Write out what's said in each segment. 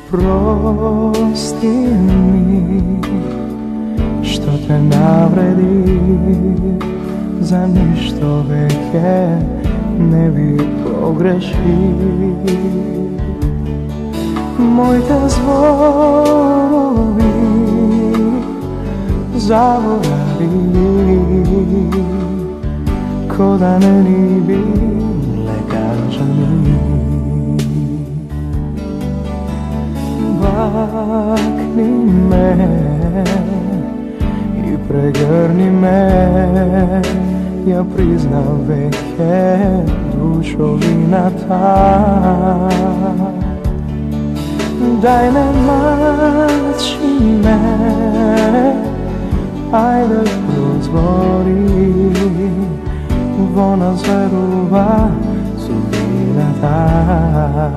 Prosti mi što te navredi, za ništo veke ne bi pogreši. Moj te zvonovi zaboravi, ko da ne ni bile kažani. Bakni me i pregrni me, ja priznam veke dušovina ta. Daj ne mači me, ajde prozvori, vona zverova sudbina ta.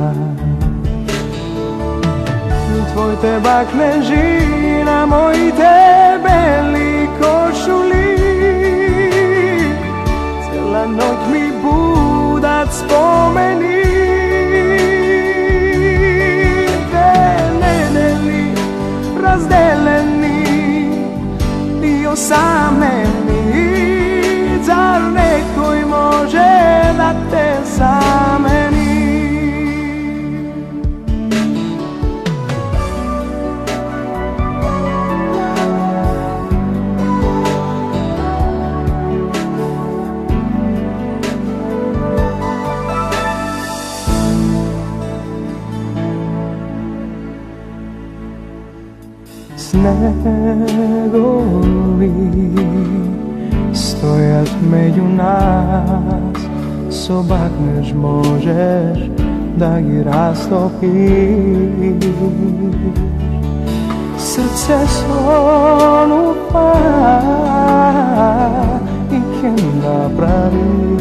Tvoj te bakne žina, moj te beli košuli, cela noć mi budat spomeni. Veneli, razdeleni i osameni, zar nekoj može da te zameni? Snegovi stojat među nas, sobakneš možeš da gi rastopiš. Srce sonu pa i ken napravi,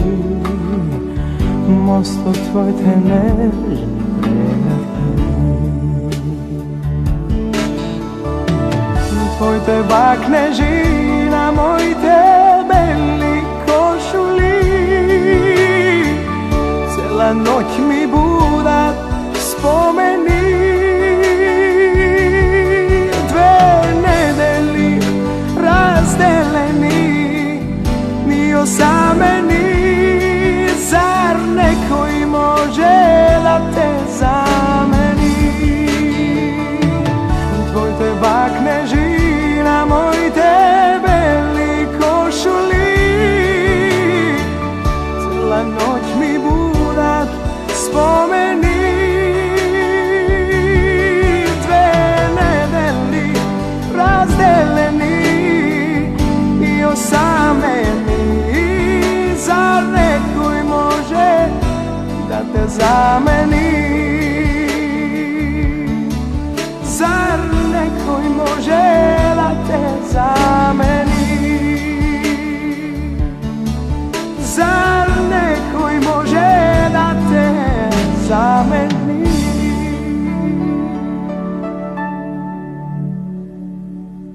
mosto tvoj te nežni tvoj te bakne žina, moj te beli košuli, cela noć mi budat spomeni.